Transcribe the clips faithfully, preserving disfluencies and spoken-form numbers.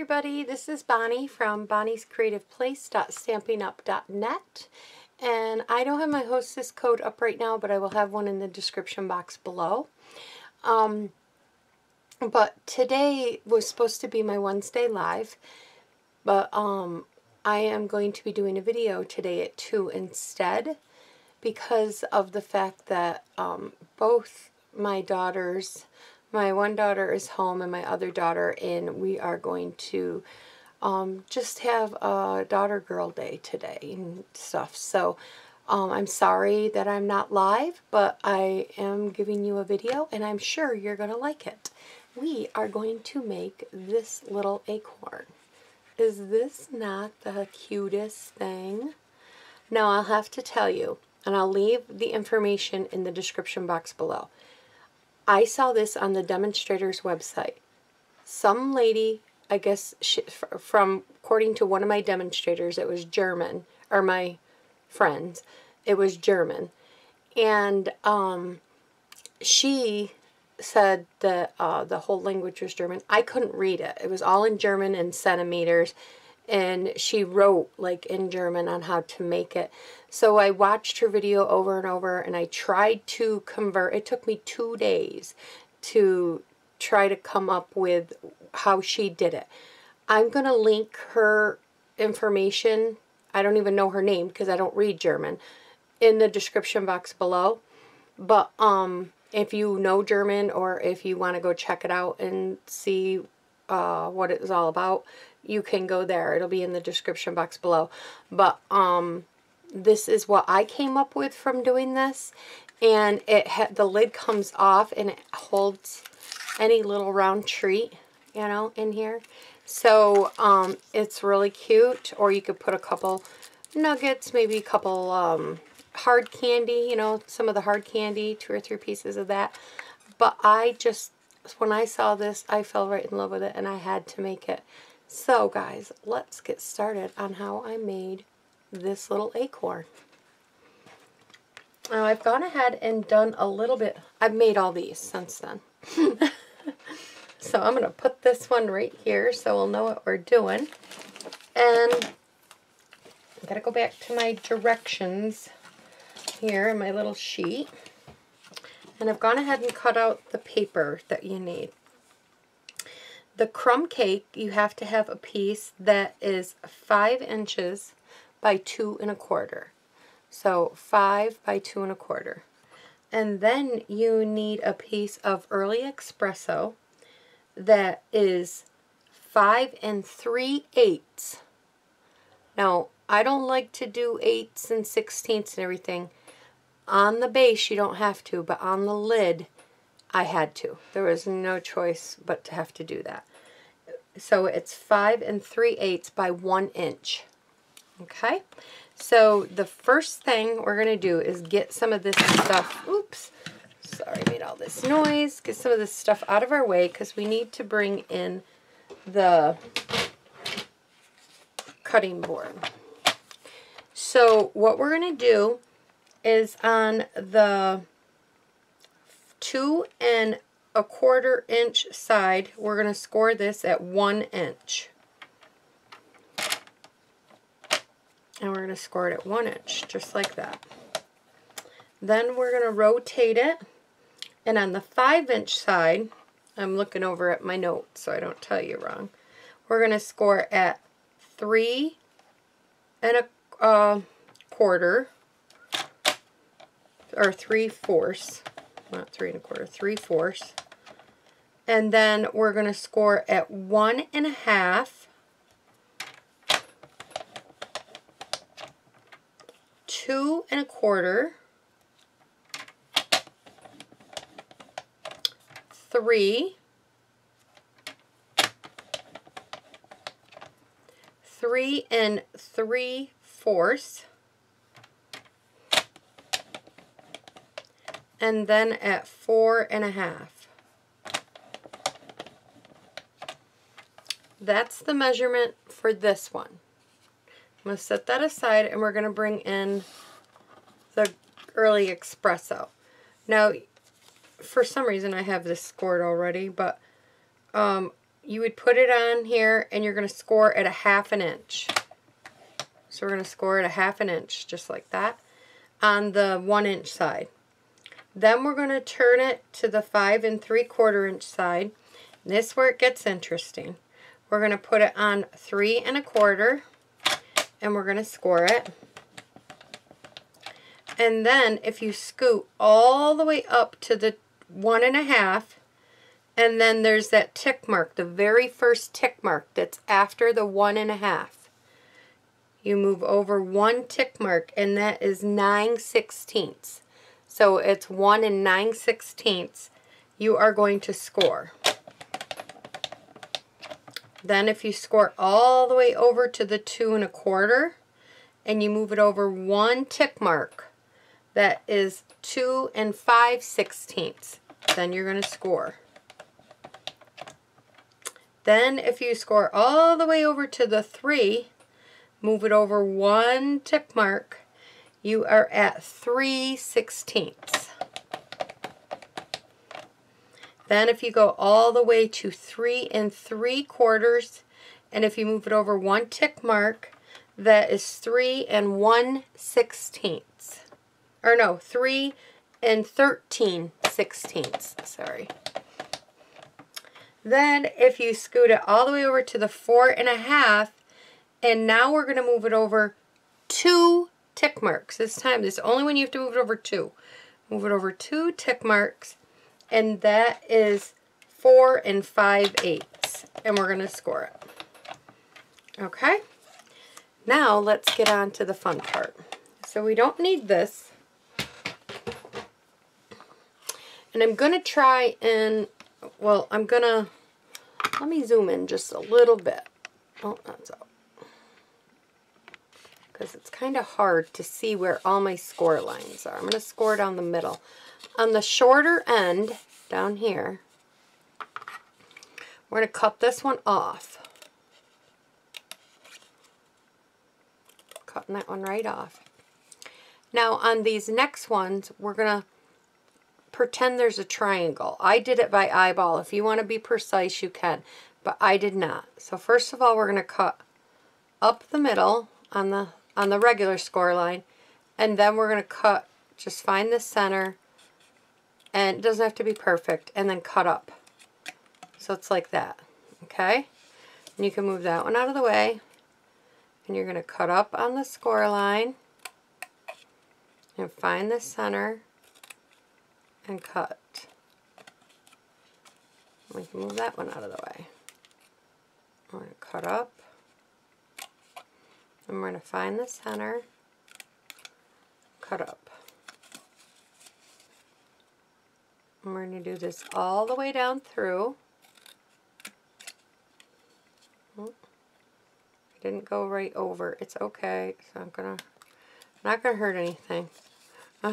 everybody, this is Bonnie from bonnies creative place dot stampin' up dot net, and I don't have my hostess code up right now, but I will have one in the description box below. Um, but today was supposed to be my Wednesday live, but um, I am going to be doing a video today at two instead because of the fact that um, both my daughters, my one daughter is home and my other daughter in. We are going to um, just have a daughter girl day today and stuff. So um, I'm sorry that I'm not live, but I am giving you a video and I'm sure you're going to like it. We are going to make this little acorn. Is this not the cutest thing? Now I'll have to tell you, and I'll leave the information in the description box below. I saw this on the demonstrator's website. Some lady, I guess, she, from, according to one of my demonstrators, it was German, or my friends, it was German. And um, she said that uh, the whole language was German. I couldn't read it. It was all in German and centimeters. And she wrote like in German on how to make it. So I watched her video over and over and I tried to convert. It took me two days to try to come up with how she did it. I'm going to link her information. I don't even know her name because I don't read German in the description box below. But um, if you know German or if you want to go check it out and see uh, what it was all about, you can go there. It'll be in the description box below. But um, this is what I came up with from doing this. And it ha the lid comes off and it holds any little round treat, you know, in here. So um, it's really cute. Or you could put a couple nuggets, maybe a couple um, hard candy, you know, some of the hard candy, two or three pieces of that. But I just, when I saw this, I fell right in love with it and I had to make it. So guys, let's get started on how I made this little acorn. Now I've gone ahead and done a little bit. I've made all these since then. So I'm going to put this one right here so we'll know what we're doing. And I've got to go back to my directions here in my little sheet. And I've gone ahead and cut out the paper that you need. The crumb cake, you have to have a piece that is five inches by two and a quarter. So five by two and a quarter. And then you need a piece of early espresso that is five and three eighths. Now, I don't like to do eighths and sixteenths and everything. On the base, you don't have to, but on the lid, I had to. There was no choice but to have to do that. So it's five and three eighths by one inch. Okay, so the first thing we're gonna do is get some of this stuff. Oops, sorry, I made all this noise. Get some of this stuff out of our way because we need to bring in the cutting board. So what we're gonna do is on the two and a quarter inch side, we're going to score this at one inch. And we're going to score it at one inch, just like that. Then we're going to rotate it. And on the five inch side, I'm looking over at my notes so I don't tell you wrong. We're going to score at three and a uh, quarter, or three fourths. Not three and a quarter, three fourths. And then we're going to score at one and a half, two and a quarter, three, three and three fourths, and then at four and a half. That's the measurement for this one. I'm going to set that aside and we're going to bring in the early espresso. Now, for some reason I have this scored already, but um, you would put it on here and you're going to score at a half an inch. So we're going to score at a half an inch, just like that, on the one inch side. Then we're going to turn it to the five and three quarter inch side. And this is where it gets interesting. We're going to put it on three and a quarter, and we're going to score it. And then if you scoot all the way up to the one and a half, and then there's that tick mark, the very first tick mark that's after the one and a half. You move over one tick mark, and that is nine sixteenths. So it's one and nine sixteenths. You are going to score. Then if you score all the way over to the two and a quarter, and you move it over one tick mark, that is two and five sixteenths. Then you're going to score. Then if you score all the way over to the three, move it over one tick mark, you are at three sixteenths. Then if you go all the way to three and three quarters, and if you move it over one tick mark, that is three and one sixteenths. Or no, three and thirteen sixteenths, sorry. Then if you scoot it all the way over to the four and a half, and now we're going to move it over two tick marks. This time, this is only when you have to move it over two. Move it over two tick marks, and that is four and five eighths. And we're going to score it. Okay? Now let's get on to the fun part. So we don't need this. And I'm going to try and, well, I'm going to, let me zoom in just a little bit. Oh, that's out. Because it's kind of hard to see where all my score lines are. I'm going to score down the middle. On the shorter end, down here, we're going to cut this one off. Cutting that one right off. Now on these next ones, we're going to pretend there's a triangle. I did it by eyeball. If you want to be precise, you can. But I did not. So first of all, we're going to cut up the middle on the on the regular score line, and then we're going to cut, just find the center, and it doesn't have to be perfect, and then cut up. So it's like that, okay? And you can move that one out of the way, and you're going to cut up on the score line, and find the center, and cut. We can move that one out of the way. I'm going to cut up. And we're going to find the center, cut up. And we're going to do this all the way down through. Oh, didn't go right over. It's okay. So I'm gonna, not going to hurt anything. Ugh.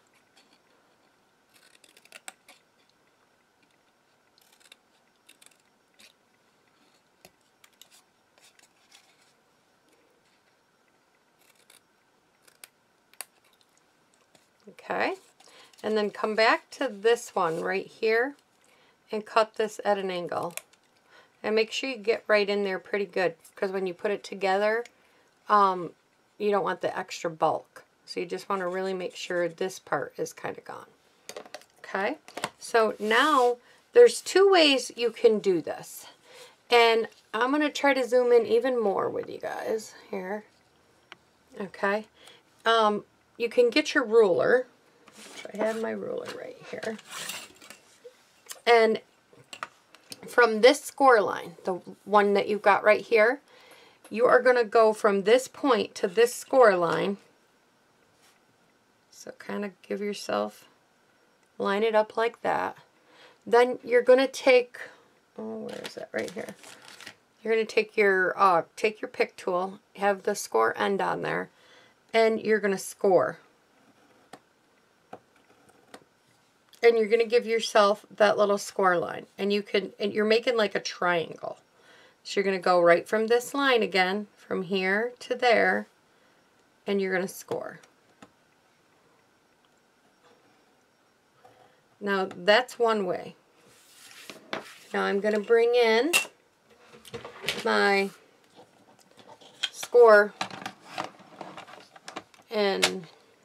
Okay, and then come back to this one right here and cut this at an angle. And make sure you get right in there pretty good, because when you put it together, um, you don't want the extra bulk. So you just want to really make sure this part is kind of gone. Okay, so now there's two ways you can do this. And I'm going to try to zoom in even more with you guys here. Okay, um, you can get your ruler. I have my ruler right here. And from this score line, the one that you've got right here, you are going to go from this point to this score line. So kind of give yourself, line it up like that. Then you're going to take, oh, where is that? Right here. You're going to take your, uh, take your pick tool, have the score end on there, and you're going to score. And you're going to give yourself that little score line. And you can, and you're making like a triangle. So you're going to go right from this line again, from here to there, and you're going to score. Now that's one way. Now I'm going to bring in my score and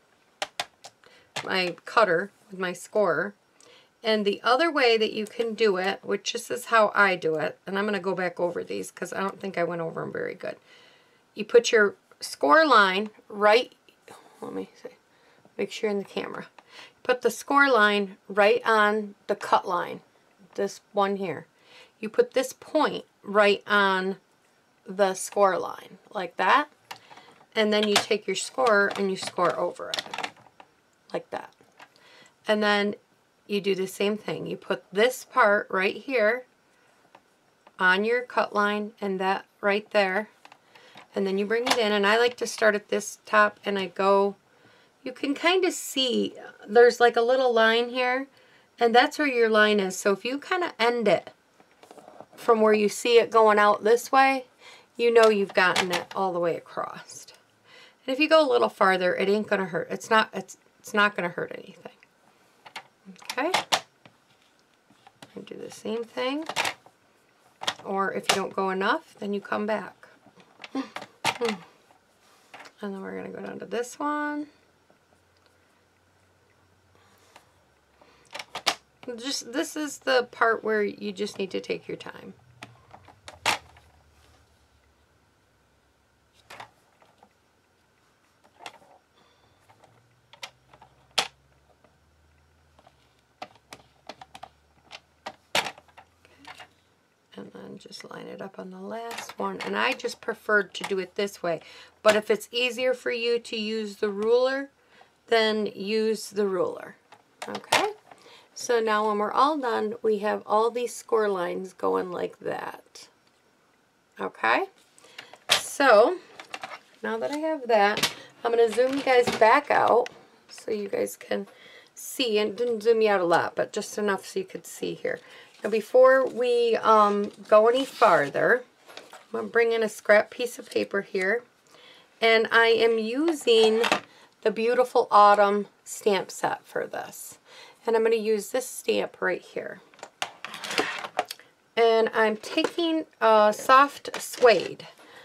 my cutter with my scorer. And the other way that you can do it, which this is how I do it, and I'm going to go back over these because I don't think I went over them very good. You put your score line right, let me see, make sure in the camera. Put the score line right on the cut line, this one here. You put this point right on the score line, like that. And then you take your scorer and you score over it, like that. And then you do the same thing. You put this part right here on your cut line and that right there. And then you bring it in. And I like to start at this top and I go, you can kind of see there's like a little line here. And that's where your line is. So if you kind of end it from where you see it going out this way, you know you've gotten it all the way across. And if you go a little farther, it ain't gonna hurt. It's not it's it's not gonna hurt anything. Okay? And do the same thing. Or if you don't go enough, then you come back. And then we're gonna go down to this one. Just this is the part where you just need to take your time. And then just line it up on the last one. And I just preferred to do it this way. But if it's easier for you to use the ruler, then use the ruler. Okay? So now when we're all done, we have all these score lines going like that. Okay? So, now that I have that, I'm going to zoom you guys back out so you guys can see. And it didn't zoom you out a lot, but just enough so you could see here. Now before we um, go any farther, I'm going to bring in a scrap piece of paper here. And I am using the Beautiful Autumn stamp set for this. And I'm going to use this stamp right here. And I'm taking a soft suede.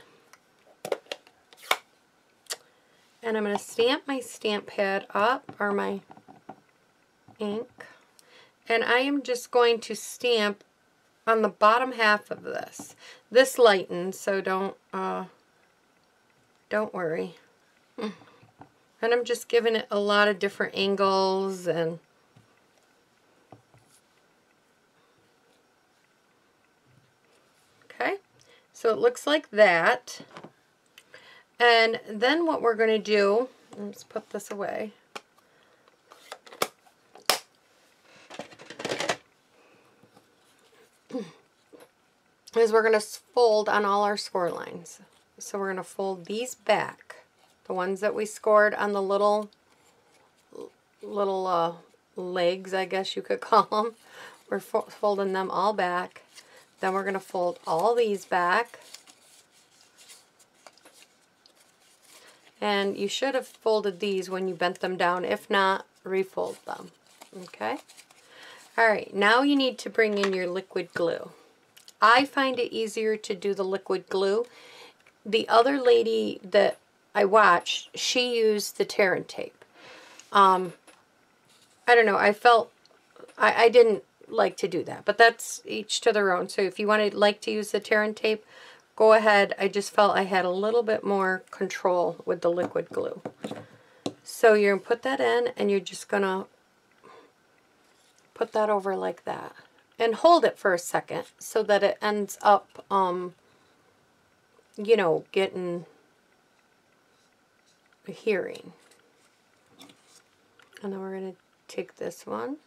And I'm going to stamp my stamp pad up, or my ink. And I am just going to stamp on the bottom half of this. This lightens, so don't, uh, don't worry. And I'm just giving it a lot of different angles and okay, so it looks like that. And then what we're going to do, let's put this away. Is we're going to fold on all our score lines. So we're going to fold these back. The ones that we scored on the little, little uh, legs, I guess you could call them. We're fo folding them all back. Then we're going to fold all these back. And you should have folded these when you bent them down. If not, refold them. Okay? Alright, now you need to bring in your liquid glue. I find it easier to do the liquid glue. The other lady that I watched, she used the tear and tape. Um, I don't know, I felt, I, I didn't like to do that, but that's each to their own. So if you want to like to use the tear and tape, go ahead. I just felt I had a little bit more control with the liquid glue. So you're going to put that in, and you're just going to put that over like that. And hold it for a second so that it ends up, um, you know, getting adhering. And then we're going to take this one.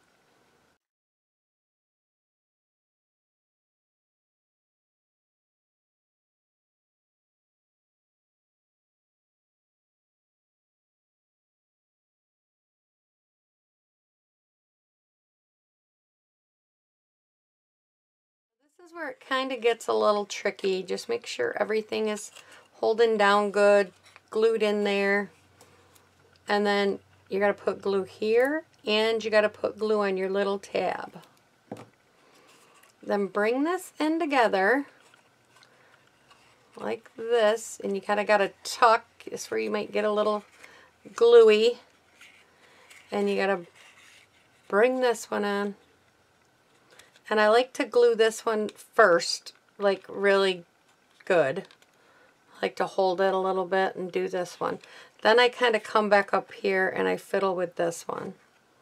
This is where it kind of gets a little tricky. Just make sure everything is holding down good, glued in there. And then you got to put glue here, and you got to put glue on your little tab. Then bring this in together like this, and you kind of got to tuck. It's where you might get a little gluey, and you got to bring this one in. And I like to glue this one first, like really good. I like to hold it a little bit and do this one. Then I kind of come back up here and I fiddle with this one.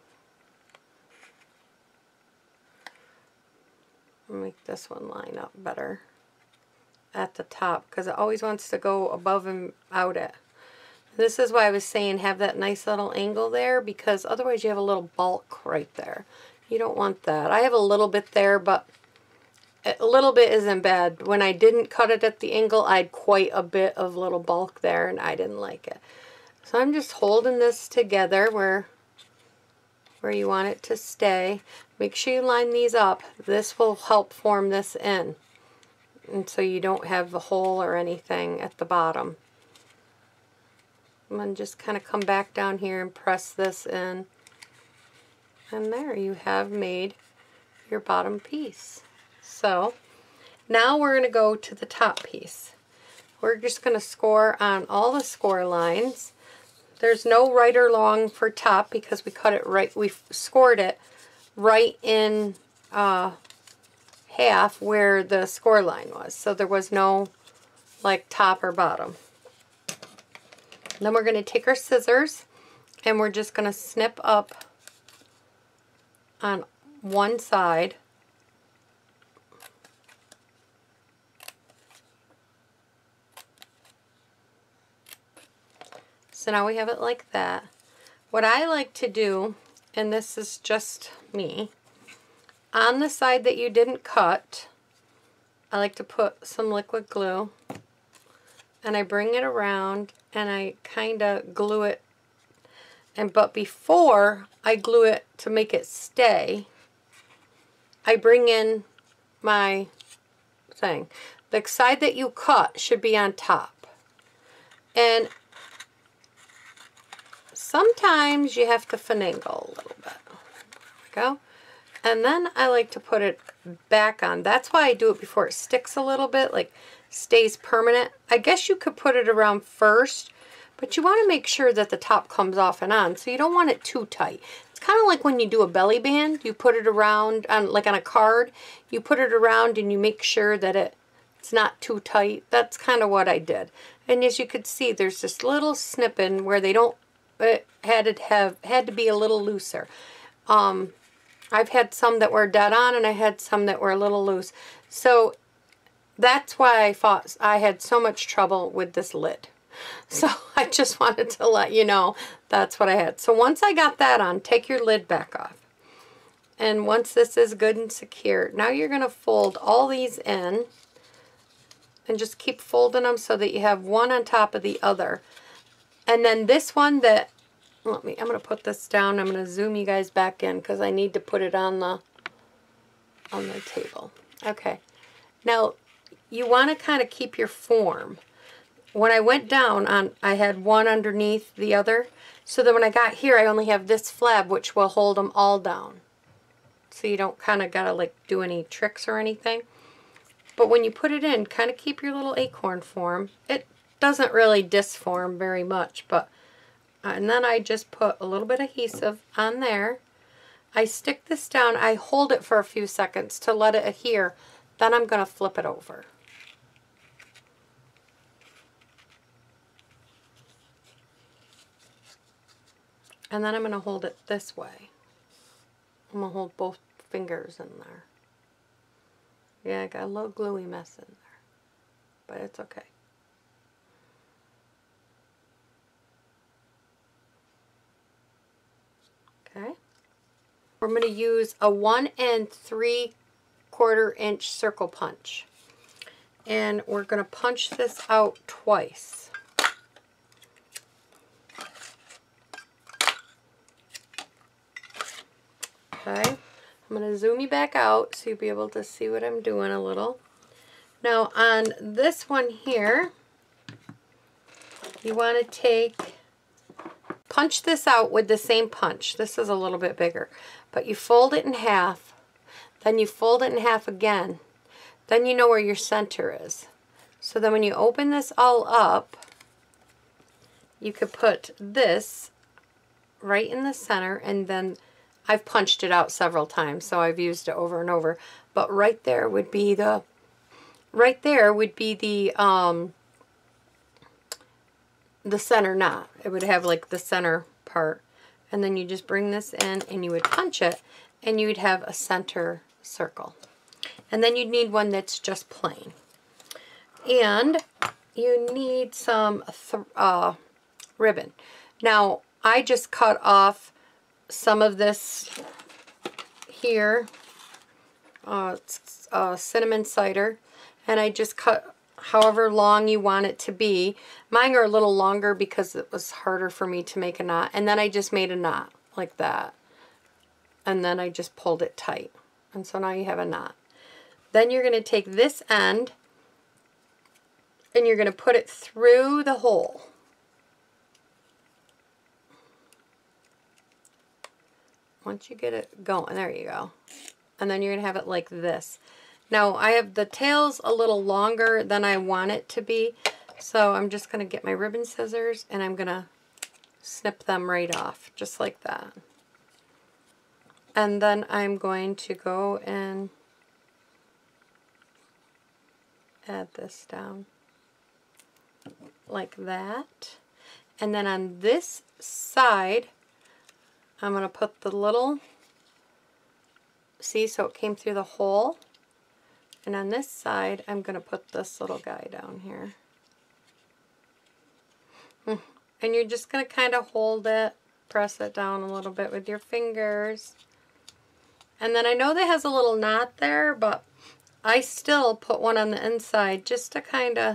Make this one line up better at the top, because it always wants to go above and out it. This is why I was saying have that nice little angle there, because otherwise you have a little bulk right there. You don't want that. I have a little bit there, but a little bit isn't bad. When I didn't cut it at the angle, I had quite a bit of little bulk there, and I didn't like it. So I'm just holding this together where, where you want it to stay. Make sure you line these up. This will help form this in, and so you don't have a hole or anything at the bottom. And then just kind of come back down here and press this in. And there you have made your bottom piece. So now we're going to go to the top piece. We're just going to score on all the score lines. There's no right or wrong for top because we cut it right, we scored it right in uh, half where the score line was. So there was no like top or bottom. Then we're going to take our scissors and we're just going to snip up on one side. So now we have it like that. What I like to do, and this is just me, on the side that you didn't cut, I like to put some liquid glue, and I bring it around and I kind of glue it. And but before I glue it to make it stay, I bring in my thing. The side that you cut should be on top. And sometimes you have to finagle a little bit. There we go. And then I like to put it back on. That's why I do it before it sticks a little bit, like stays permanent. I guess you could put it around first, but you want to make sure that the top comes off and on, so you don't want it too tight. It's kind of like when you do a belly band, you put it around, on, like on a card, you put it around and you make sure that it, it's not too tight. That's kind of what I did. And as you could see, there's this little snipping where they don't, it had to have, had to be a little looser. Um, I've had some that were dead on and I had some that were a little loose. So that's why I thought I had so much trouble with this lid. So I just wanted to let you know that's what I had. So once I got that on, take your lid back off. And once this is good and secure, now you're going to fold all these in and just keep folding them so that you have one on top of the other. And then this one that, let me, I'm going to put this down. I'm going to zoom you guys back in because I need to put it on the, on the table. Okay. Now you want to kind of keep your form. When I went down, on, I had one underneath the other, so that when I got here, I only have this flab, which will hold them all down. So you don't kind of got to like do any tricks or anything. But when you put it in, kind of keep your little acorn form. It doesn't really disform very much, but, and then I just put a little bit of adhesive on there. I stick this down, I hold it for a few seconds to let it adhere, then I'm going to flip it over. And then I'm going to hold it this way. I'm going to hold both fingers in there. Yeah, I got a little gluey mess in there, but it's okay. Okay. We're going to use a one and three quarter inch circle punch. And we're going to punch this out twice. Okay, I'm going to zoom you back out so you'll be able to see what I'm doing a little. Now on this one here, you want to take, punch this out with the same punch. This is a little bit bigger, but you fold it in half, then you fold it in half again, then you know where your center is. So then when you open this all up, you could put this right in the center, and then I've punched it out several times, so I've used it over and over. But right there would be the, right there would be the, um, the center knot. It would have like the center part. And then you just bring this in and you would punch it, and you would have a center circle. And then you'd need one that's just plain. And you need some th uh, ribbon. Now, I just cut off some of this here, uh, it's, uh, cinnamon cider, and I just cut however long you want it to be. Mine are a little longer because it was harder for me to make a knot. And then I just made a knot like that. And then I just pulled it tight. And so now you have a knot. Then you're going to take this end and you're going to put it through the hole. Once you get it going, there you go. And then you're going to have it like this. Now, I have the tails a little longer than I want it to be, so I'm just going to get my ribbon scissors and I'm going to snip them right off, just like that. And then I'm going to go and add this down like that. And then on this side, I'm going to put the little, see, so it came through the hole. And on this side, I'm going to put this little guy down here. And you're just going to kind of hold it, press it down a little bit with your fingers. And then I know that has a little knot there, but I still put one on the inside just to kind of,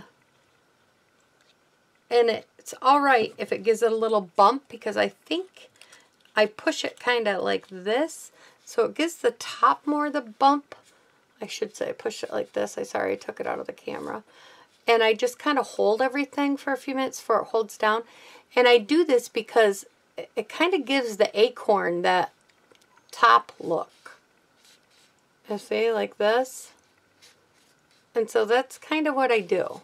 and it, it's all right if it gives it a little bump, because I think I push it kind of like this, so it gives the top more the bump. I should say push it like this. I sorry I took it out of the camera. And I just kind of hold everything for a few minutes before it holds down. And I do this because it, it kind of gives the acorn that top look. You see, like this. And so that's kind of what I do.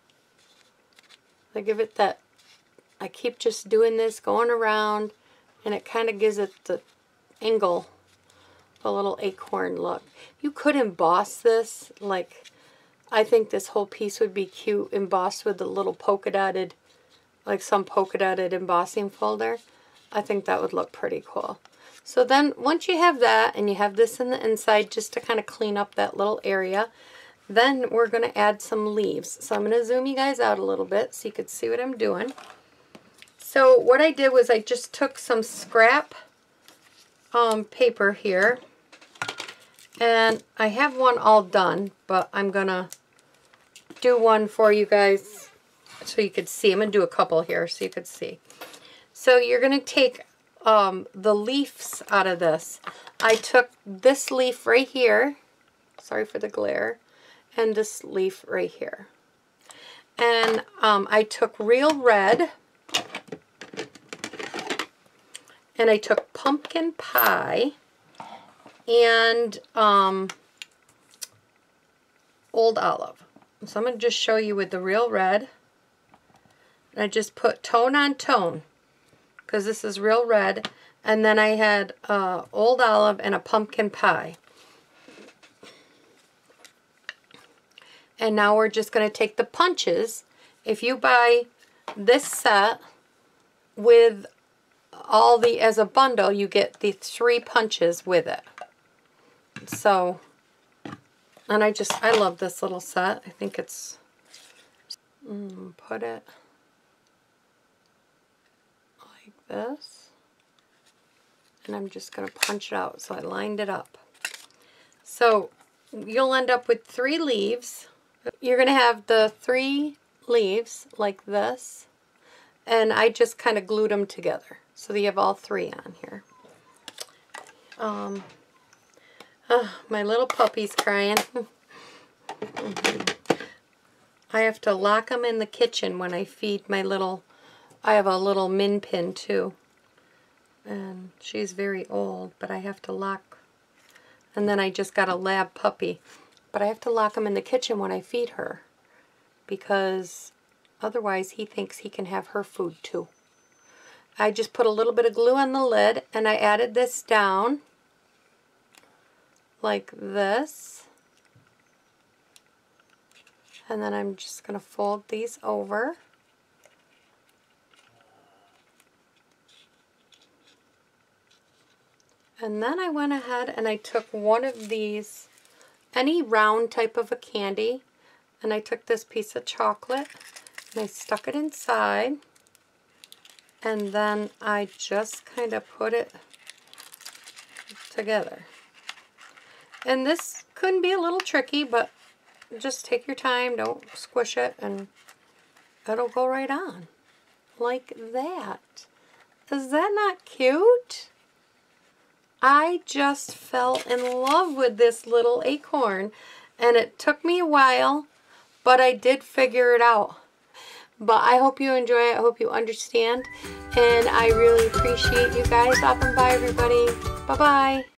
I give it that, I keep just doing this, going around, and it kind of gives it the angle, a little acorn look. You could emboss this, like, I think this whole piece would be cute embossed with a little polka dotted, like some polka dotted embossing folder. I think that would look pretty cool. So then once you have that, and you have this in the inside just to kind of clean up that little area, then we're going to add some leaves. So I'm going to zoom you guys out a little bit so you could see what I'm doing. So what I did was I just took some scrap um, paper here, and I have one all done, but I'm going to do one for you guys so you could see. I'm going to do a couple here so you could see. So you're going to take um, the leaves out of this. I took this leaf right here. Sorry for the glare. And this leaf right here. And um, I took real red. And I took pumpkin pie. And um, old olive. So I'm going to just show you with the real red. And I just put tone on tone, because this is real red. And then I had uh, old olive and a pumpkin pie. And now we're just going to take the punches. If you buy this set with all the, as a bundle, you get the three punches with it. So, and I just, I love this little set. I think it's, mm, put it like this. And I'm just going to punch it out. So I lined it up. So you'll end up with three leaves. You're going to have the three leaves like this. And I just kind of glued them together. So that you have all three on here. Um, oh, my little puppy's crying. I have to lock them in the kitchen when I feed my little, I have a little min pin too. And she's very old, but I have to lock. And then I just got a lab puppy. But I have to lock them in the kitchen when I feed her. because otherwise he thinks he can have her food too. I just put a little bit of glue on the lid and I added this down like this. And then I'm just going to fold these over. And then I went ahead and I took one of these, any round type of a candy, and I took this piece of chocolate and I stuck it inside, and then I just kind of put it together. And this could be a little tricky, but just take your time, don't squish it, and it'll go right on like that. Is that not cute? I just fell in love with this little acorn, and it took me a while, but I did figure it out. But I hope you enjoy it. I hope you understand, and I really appreciate you guys stopping by, everybody. Bye-bye.